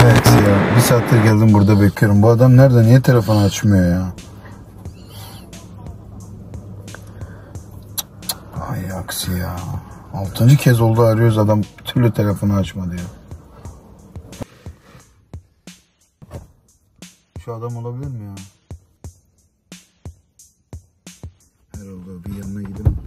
Evet ya. Bir saattir geldim burada bekliyorum. Bu adam nerede? Niye telefonu açmıyor ya? Ay aksi ya. 6. kez oldu arıyoruz, adam bir türlü telefonu açmadı ya. Şu adam olabilir mi ya? Herhalde bir yanına gidelim.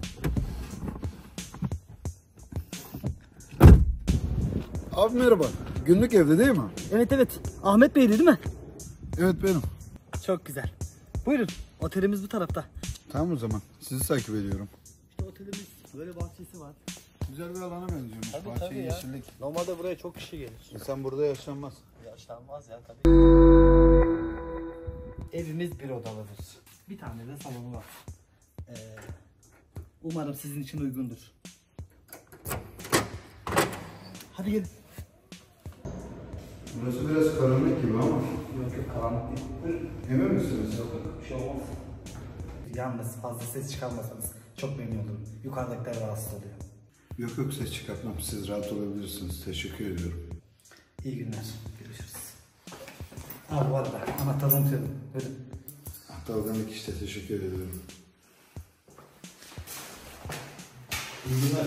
Abi merhaba. Günlük evde değil mi? Evet evet. Ahmet Bey'di değil mi? Evet benim. Çok güzel. Buyurun. Otelimiz bu tarafta. Tamam o zaman. Sizi takip ediyorum. İşte otelimiz böyle bahçesi var. Güzel bir alana benziyormuş. Tabii, Bahçe, ya. yeşillik. Normalde buraya çok kişi gelir. İnsan burada yaşanmaz. Yaşlanmaz ya tabii. Evimiz bir odalıdır. Bir tane de salonu var. Umarım sizin için uygundur. Hadi gelin. Burası biraz karanlık gibi ama. Yok yok, karanlık değil. Buyurun. Emin misiniz? Bir şey olmaz. Yalnız fazla ses çıkarmasanız çok memnun olurum. Yukarıdakiler rahatsız oluyor. Yok yok, ses çıkartmam. Siz rahat olabilirsiniz. Teşekkür ediyorum. İyi günler. Görüşürüz. Ha bu arada anahtarını unutuyorum. Buyurun. Dalgalık işte, teşekkür ediyorum. İyi günler.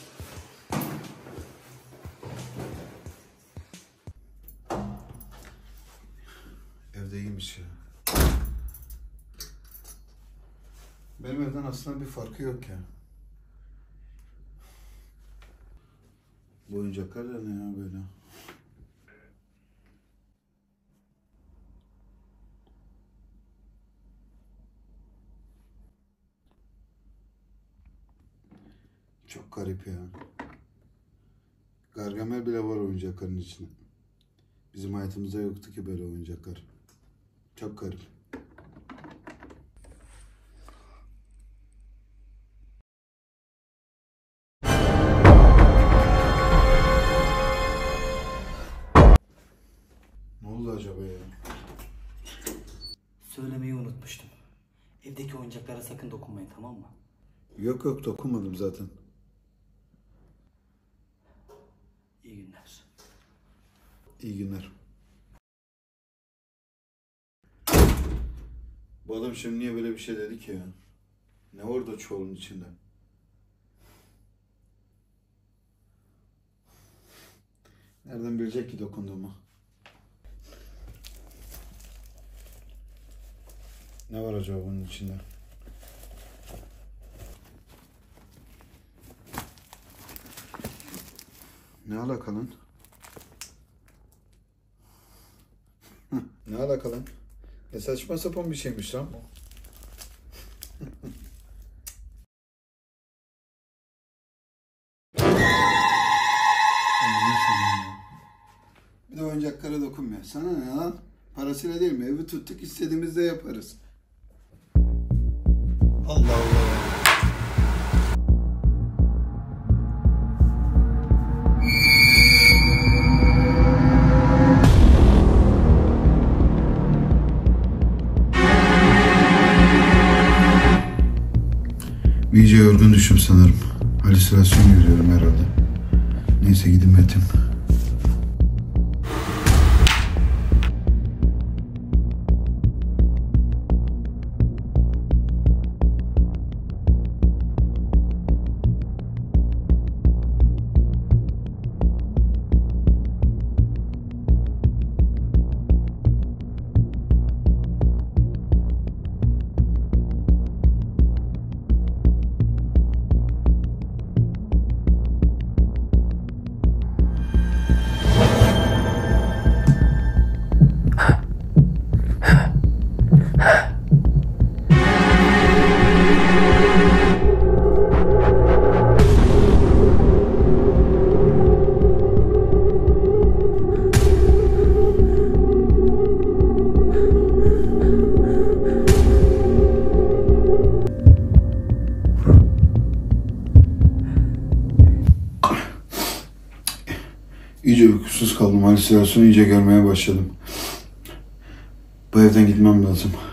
Evde iyiymiş ya. Benim evden aslında bir farkı yok ya. Bu oyuncaklar da ne ya böyle? Çok garip ya. Gargamel bile var oyuncakların içinde. Bizim hayatımızda yoktu ki böyle oyuncaklar. Çok garip. Ne oldu acaba ya? Söylemeyi unutmuştum. Evdeki oyuncaklara sakın dokunmayın, tamam mı? Yok yok, dokunmadım zaten. İyi günler. İyi günler. Bu adam şimdi niye böyle bir şey dedi ki ya? Ne var da çuvalın içinde? Nereden bilecek ki dokunduğumu? Ne var acaba bunun içinde? Ne alaka lan? Ne alaka lan? Ne saçma sapan bir şeymiş lan. Bir de oyuncaklara dokunmuyor. Sana ne lan? Parasıyla değil mi? Evi tuttuk, istediğimizde yaparız. Allah Allah. İyice yorgun düşüm sanırım. Halüsinasyon görüyorum herhalde. Neyse gidip yatayım. İyice uykusuz kaldım. Halüsinasyonu iyice görmeye başladım. Bu evden gitmem lazım.